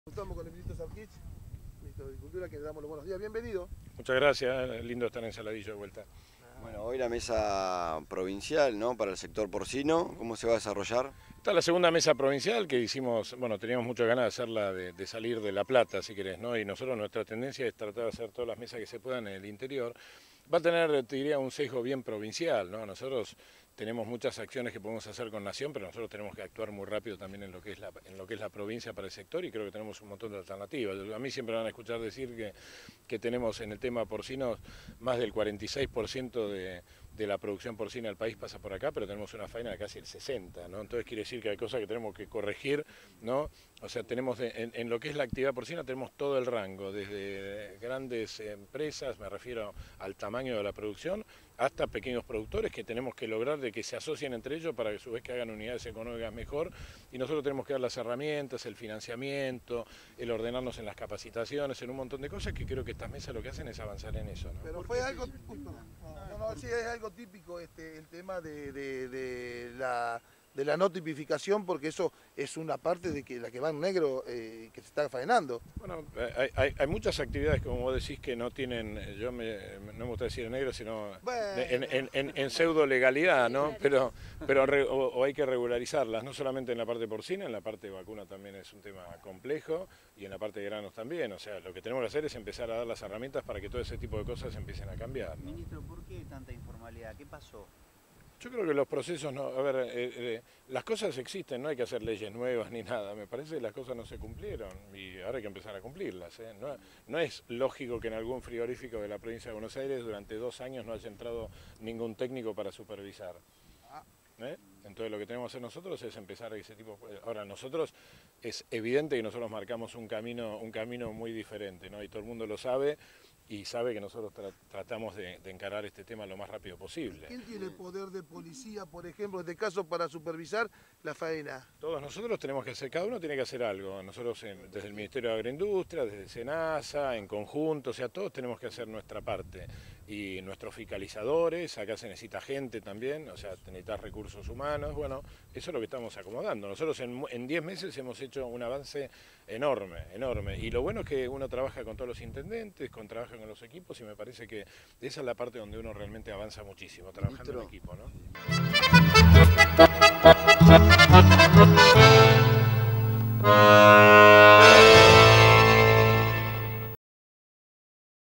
Estamos con el ministro Sarkich, ministro de Agricultura, que le damos los buenos días. Bienvenido. Muchas gracias, lindo estar en Saladillo de vuelta. Bueno, hoy la mesa provincial, ¿no?, para el sector porcino, ¿cómo se va a desarrollar? Esta es la segunda mesa provincial que hicimos, bueno, teníamos muchas ganas de hacerla de salir de La Plata, si querés, ¿no? Y nosotros nuestra tendencia es tratar de hacer todas las mesas que se puedan en el interior. Va a tener, te diría, un sesgo bien provincial, ¿no? Nosotros tenemos muchas acciones que podemos hacer con Nación, pero nosotros tenemos que actuar muy rápido también en lo que es la provincia para el sector, y creo que tenemos un montón de alternativas. A mí siempre van a escuchar decir que tenemos en el tema porcino más del 46% de la producción porcina del país pasa por acá, pero tenemos una faena de casi el 60%, ¿no? Entonces quiere decir que hay cosas que tenemos que corregir, ¿no? O sea, tenemos en lo que es la actividad porcina tenemos todo el rango, desde grandes empresas, me refiero al tamaño de la producción, hasta pequeños productores que tenemos que lograr de que se asocien entre ellos para que a su vez que hagan unidades económicas mejor, y nosotros tenemos que dar las herramientas, el financiamiento, el ordenarnos en las capacitaciones, en un montón de cosas que creo que estas mesas lo que hacen es avanzar en eso, ¿no? Pero fue algo, sí, es algo típico el tema de la no tipificación, porque eso es una parte de que la que va en negro que se está faenando. Bueno, hay muchas actividades, como vos decís, que no tienen, no me gusta decir en negro, sino bueno, en pseudo legalidad, ¿no? Pero hay que regularizarlas, no solamente en la parte porcina, en la parte de vacuna también es un tema complejo, y en la parte de granos también. O sea, lo que tenemos que hacer es empezar a dar las herramientas para que todo ese tipo de cosas empiecen a cambiar, ¿no? Ministro, ¿por qué tanta informalidad? ¿Qué pasó? Yo creo que los procesos, no, a ver, las cosas existen, no hay que hacer leyes nuevas ni nada, me parece que las cosas no se cumplieron y ahora hay que empezar a cumplirlas, ¿eh? No es lógico que en algún frigorífico de la provincia de Buenos Aires durante 2 años no haya entrado ningún técnico para supervisar, ¿eh? Entonces lo que tenemos que hacer nosotros es empezar a ese tipo. Ahora nosotros, es evidente que nosotros marcamos un camino muy diferente, ¿no? Y todo el mundo lo sabe. Y sabe que nosotros tratamos de encarar este tema lo más rápido posible. ¿Quién tiene poder de policía, por ejemplo, en este caso, para supervisar la faena? Todos nosotros tenemos que hacer, cada uno tiene que hacer algo. Nosotros desde el Ministerio de Agroindustria, desde SENASA, en conjunto, o sea, todos tenemos que hacer nuestra parte. Y nuestros fiscalizadores, acá se necesita gente también, o sea, necesitas recursos humanos, bueno, eso es lo que estamos acomodando. Nosotros en 10 meses hemos hecho un avance enorme, enorme. Y lo bueno es que uno trabaja con todos los intendentes, trabaja con los equipos, y me parece que esa es la parte donde uno realmente avanza muchísimo, trabajando en equipo, ¿no?